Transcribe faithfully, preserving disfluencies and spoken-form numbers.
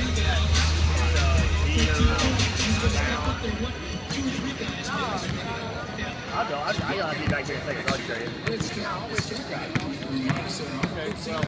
I'll go. I'll, I'll be back here in a second. I'll show you.